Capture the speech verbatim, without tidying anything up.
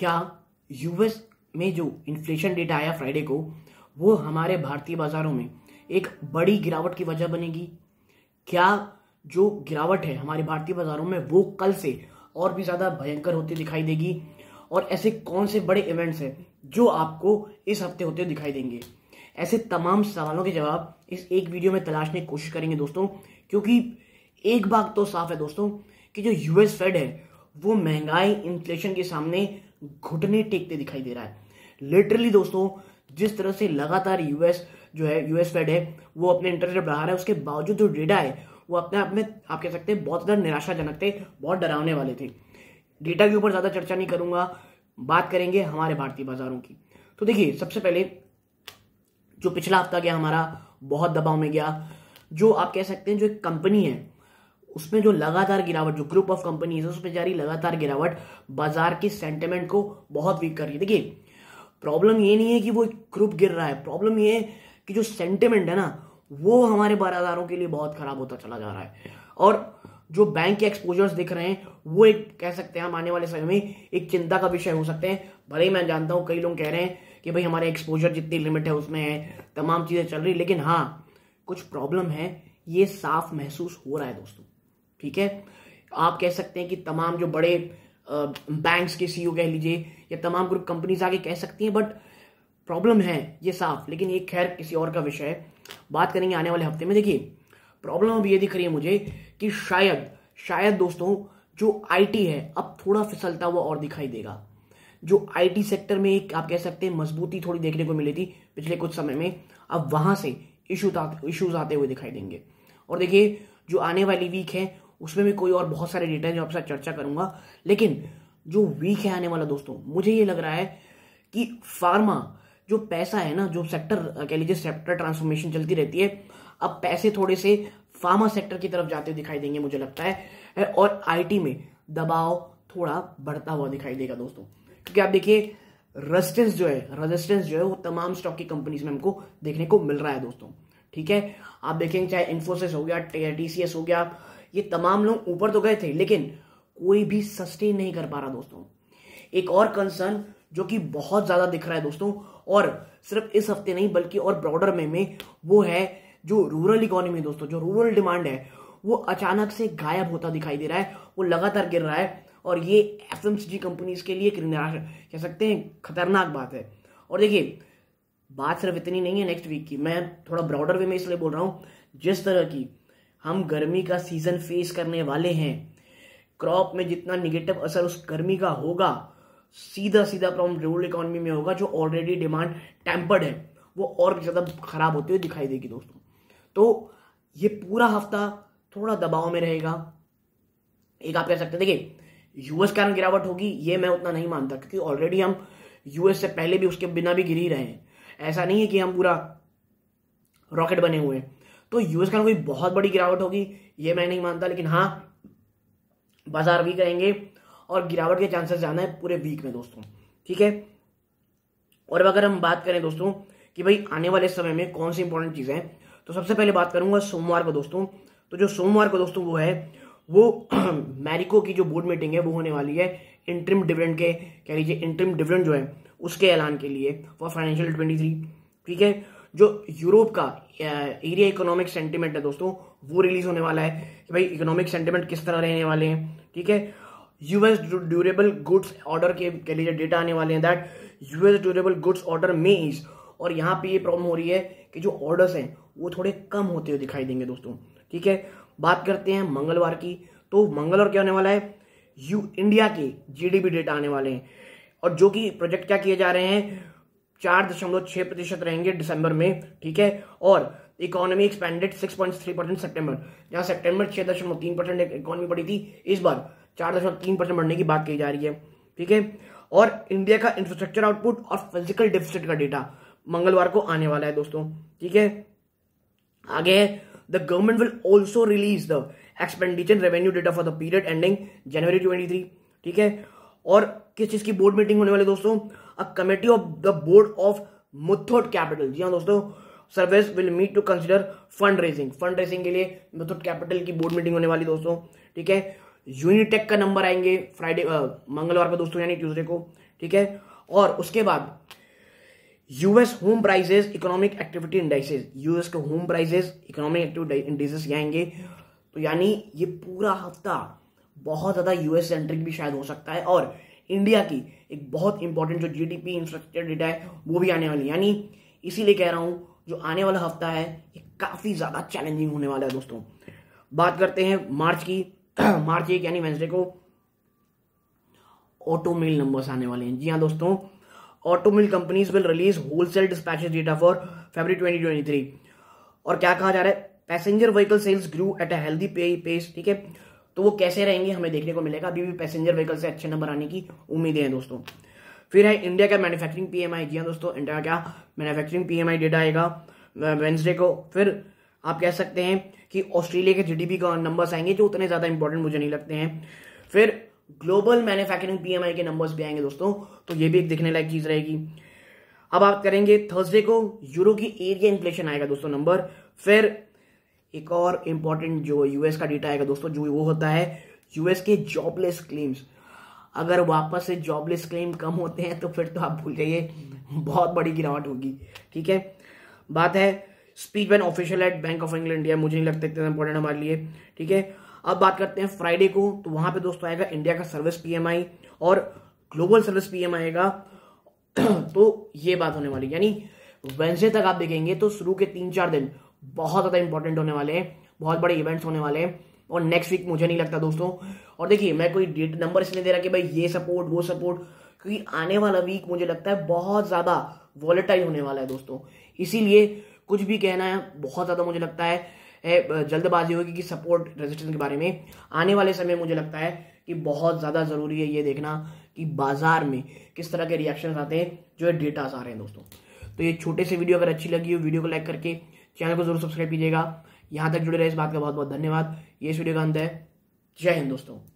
क्या यूएस में जो इन्फ्लेशन डेटा आया फ्राइडे को वो हमारे भारतीय बाजारों में एक बड़ी गिरावट की वजह बनेगी? क्या जो गिरावट है हमारे भारतीय बाजारों में वो कल से और भी ज्यादा भयंकर होती दिखाई देगी? और ऐसे कौन से बड़े इवेंट्स हैं जो आपको इस हफ्ते होते दिखाई देंगे? ऐसे तमाम सवालों के जवाब इस एक वीडियो में तलाशने की कोशिश करेंगे दोस्तों, क्योंकि एक बात तो साफ है दोस्तों कि जो यूएस फेड है वो महंगाई इन्फ्लेशन के सामने घुटने टेकते दिखाई दे रहा है। लिटरली दोस्तों, जिस तरह से लगातार यूएस जो है यूएस फेड है वो अपने इंटरेस्ट रेट बढ़ा रहा है, उसके बावजूद जो डेटा है वो अपने आप में आप कह सकते हैं बहुत ज्यादा निराशाजनक थे, बहुत डरावने वाले थे। डेटा के ऊपर ज्यादा चर्चा नहीं करूंगा, बात करेंगे हमारे भारतीय बाजारों की। तो देखिए, सबसे पहले जो पिछला हफ्ता गया हमारा बहुत दबाव में गया, जो आप कह सकते हैं जो एक कंपनी है उसमें जो लगातार गिरावट, जो ग्रुप ऑफ कंपनी है उसमें जारी लगातार गिरावट बाजार के सेंटिमेंट को बहुत वीक कर रही है। देखिए, प्रॉब्लम ये नहीं है कि वो ग्रुप गिर रहा है, प्रॉब्लम ये है कि जो सेंटिमेंट है ना वो हमारे बाजारों के लिए बहुत खराब होता चला जा रहा है। और जो बैंक के एक्सपोजर्स दिख रहे हैं वो एक कह सकते हैं हम आने वाले समय में एक चिंता का विषय हो सकते हैं। भले ही मैं जानता हूं कई लोग कह रहे हैं कि भाई हमारे एक्सपोजर जितनी लिमिट है उसमें है, तमाम चीजें चल रही, लेकिन हाँ कुछ प्रॉब्लम है, ये साफ महसूस हो रहा है दोस्तों। ठीक है, आप कह सकते हैं कि तमाम जो बड़े बैंक्स के सीईओ कह लीजिए या तमाम ग्रुप कंपनीज आगे कह सकती हैं, बट प्रॉब्लम है ये साफ, लेकिन ये खैर किसी और का विषय है, बात करेंगे आने वाले हफ्ते में। देखिए, प्रॉब्लम अब ये दिख रही है मुझे कि शायद शायद दोस्तों जो आईटी है अब थोड़ा फिसलता हुआ और दिखाई देगा। जो आईटी सेक्टर में एक आप कह सकते हैं मजबूती थोड़ी देखने को मिली थी पिछले कुछ समय में, अब वहां से इशूज आते इशूज आते हुए दिखाई देंगे। और देखिए, जो आने वाली वीक है उसमें भी कोई और बहुत सारे डेटा है जो आपसे चर्चा करूंगा, लेकिन जो वीक है आने वाला दोस्तों, मुझे ये लग रहा है कि फार्मा जो पैसा है ना, जो सेक्टर कह लीजिए सेक्टर ट्रांसफॉर्मेशन चलती रहती है, अब पैसे थोड़े से फार्मा सेक्टर की तरफ जाते दिखाई देंगे मुझे लगता है, और आईटी में दबाव थोड़ा बढ़ता हुआ दिखाई देगा दोस्तों। क्योंकि आप देखिए, रेजिस्टेंस जो है रेजिस्टेंस जो है वो तमाम स्टॉक की कंपनीज में हमको देखने को मिल रहा है दोस्तों। ठीक है, आप देखेंगे चाहे इन्फोसिस हो गया, टीसीएस हो गया, ये तमाम लोग ऊपर तो गए थे लेकिन कोई भी सस्टेन नहीं कर पा रहा दोस्तों। एक और कंसर्न जो कि बहुत ज्यादा दिख रहा है दोस्तों, और सिर्फ इस हफ्ते नहीं बल्कि और ब्रॉडर में में वो है जो रूरल इकोनॉमी दोस्तों, जो रूरल डिमांड है वो अचानक से गायब होता दिखाई दे रहा है, वो लगातार गिर रहा है, और ये एफएमसीजी कंपनीज के लिए कह सकते हैं खतरनाक बात है। और देखिए, बात सिर्फ इतनी नहीं है नेक्स्ट वीक की, मैं थोड़ा ब्रॉडर वे में इसलिए बोल रहा हूं, जिस तरह की हम गर्मी का सीजन फेस करने वाले हैं, क्रॉप में जितना निगेटिव असर उस गर्मी का होगा सीधा सीधा प्रॉब्लम रूरल इकोनॉमी में होगा, जो ऑलरेडी डिमांड टेम्पर्ड है वो और भी ज्यादा खराब होते हुए दिखाई देगी दोस्तों। तो ये पूरा हफ्ता थोड़ा दबाव में रहेगा, एक आप कह सकते हैं। देखिए, यूएस के कारण गिरावट होगी ये मैं उतना नहीं मानता, क्योंकि ऑलरेडी हम यूएस से पहले भी उसके बिना भी गिर ही रहे हैं, ऐसा नहीं है कि हम पूरा रॉकेट बने हुए हैं। तो यूएस का कोई बहुत बड़ी गिरावट होगी ये मैं नहीं मानता, लेकिन हाँ बाजार वीक रहेंगे और गिरावट के चांसेस ज्यादा है पूरे वीक में दोस्तों। ठीक है, और अब अगर हम बात करें दोस्तों कि भाई आने वाले समय में कौन सी इंपॉर्टेंट चीजें हैं, तो सबसे पहले बात करूंगा सोमवार को दोस्तों। तो जो सोमवार को दोस्तों वो है वो मैरिको की जो बोर्ड मीटिंग है वो होने वाली है इंटरिम डिविडेंड के कह लीजिए इंटरिम डिविडेंड जो है उसके ऐलान के लिए फॉर फाइनेंशियल ट्वेंटी थ्री। ठीक है, जो यूरोप का एरिया इकोनॉमिक सेंटिमेंट है दोस्तों वो रिलीज होने वाला है कि भाई इकोनॉमिक सेंटिमेंट किस तरह रहने वाले हैं। ठीक है, यूएस ड्यूरेबल गुड्स ऑर्डर के कह लीजिए डेटा आने वाले हैं, that US durable goods order में इज, और यहाँ पे ये प्रॉब्लम हो रही है कि जो ऑर्डर्स हैं वो थोड़े कम होते हुए दिखाई देंगे दोस्तों। ठीक है, बात करते हैं मंगलवार की, तो मंगलवार क्या होने वाला है, यू इंडिया के जीडीपी डेटा आने वाले हैं, और जो कि प्रोजेक्ट क्या किए जा रहे हैं, चार दशमलव छह प्रतिशत रहेंगे दिसंबर में। ठीक है, और economy expanded six point three percent September, जहां सेप्टेम्बर छह दशमलव तीन परसेंट इकोनॉमी बढ़ी थी, इस बार चार दशमलव तीन परसेंट बढ़ने की बात कही जा रही है। ठीक है, और इंडिया का इंफ्रास्ट्रक्चर आउटपुट और फिजिकल डेफिसिट का डेटा मंगलवार को आने वाला है दोस्तों। ठीक है, आगे है the government will also release the expenditure revenue data for the period ending January twenty three. ठीक है, और किस चीज की बोर्ड मीटिंग होने वाली दोस्तों, a committee of the board of Muthoot Capital. जी हाँ दोस्तों, service will meet to consider fund raising, fund raising के लिए मुथूट कैपिटल की बोर्ड मीटिंग होने वाली दोस्तों। ठीक है, यूनिटेक का नंबर आएंगे फ्राइडे मंगलवार को दोस्तों, यानी ट्यूसडे को। ठीक है। और उसके बाद US home prices economic activity indices, US के home prices economic activity indices आएंगे। तो यानी ये पूरा हफ्ता बहुत ज्यादा यूएस सेंट्रिक भी शायद हो सकता है, और इंडिया की एक बहुत इंपॉर्टेंट जो जीडीपी इंफ्रास्ट्रक्चर डेटा है वो भी आने वाली, यानी इसीलिए कह रहा हूं जो आने वाला हफ्ता है ये काफी ज्यादा चैलेंजिंग होने वाला है दोस्तों। बात करते हैं मार्च की। मार्च एक यानी वेंसडे को ऑटो मिल नंबर्स आने वाले हैं। जी हाँ दोस्तों, auto mill companies will release wholesale dispatches data for February twenty twenty three. और क्या कहा जा रहा है, passenger vehicle sales grew at a healthy pace, ठीक है। तो वो कैसे रहेंगे हमें देखने को मिलेगा, अभी भी पैसेंजर व्हीकल से अच्छे नंबर आने की उम्मीदें हैं दोस्तों। फिर है इंडिया का मैन्युफैक्चरिंग पीएमआई। जी हाँ दोस्तों, इंडिया का मैन्युफैक्चरिंग पीएमआई डेटा आएगा वेंसडे को। फिर आप कह सकते हैं कि ऑस्ट्रेलिया के जीडीपी का नंबर्स आएंगे जो उतने ज्यादा इंपॉर्टेंट मुझे नहीं लगते हैं। फिर ग्लोबल मैन्युफैक्चरिंग पीएमआई के नंबर्स भी आएंगे दोस्तों, तो ये भी एक देखने लायक चीज रहेगी। अब बात करेंगे थर्सडे को यूरो की एरिया इन्फ्लेशन आएगा दोस्तों नंबर। फिर एक और इंपॉर्टेंट जो यूएस का डेटा आएगा दोस्तों, जो वो होता है यूएस के जॉबलेस क्लेम्स। अगर वापस से जॉबलेस क्लेम कम होते हैं तो फिर तो आप भूल जाइए, बहुत बड़ी गिरावट होगी, ठीक है। बात है speech when official at Bank of England India, मुझे नहीं लगता इतना इंपॉर्टेंट हमारे लिए, ठीक है। अब बात करते हैं फ्राइडे को, तो वहां पे दोस्तों आएगा इंडिया का सर्विस पीएमआई और ग्लोबल सर्विस पीएमआई आएगा। तो ये बात होने वाली, यानी वेडनेसडे तक आप देखेंगे तो शुरू के तीन चार दिन बहुत ज्यादा इंपॉर्टेंट होने वाले हैं, बहुत बड़े इवेंट्स होने वाले हैं। और नेक्स्ट वीक मुझे नहीं लगता दोस्तों, और देखिए मैं कोई डेट नंबर इसलिए दे रहा कि भाई ये सपोर्ट वो सपोर्ट, क्योंकि आने वाला वीक मुझे लगता है बहुत ज्यादा वॉलेटाइल होने वाला है दोस्तों। इसीलिए कुछ भी कहना है बहुत ज्यादा मुझे लगता है जल्दबाजी होगी कि सपोर्ट रेजिस्टेंस के बारे में। आने वाले समय मुझे लगता है कि बहुत ज्यादा जरूरी है ये देखना कि बाजार में किस तरह के रिएक्शन आते हैं, जो है डेटा आ रहे हैं दोस्तों। तो ये छोटे से वीडियो अगर अच्छी लगी हो, वीडियो को लाइक करके चैनल को जरूर सब्सक्राइब कीजिएगा। यहां तक जुड़े रहे इस बात का बहुत बहुत धन्यवाद। ये इस वीडियो का अंत है। जय हिंद दोस्तों।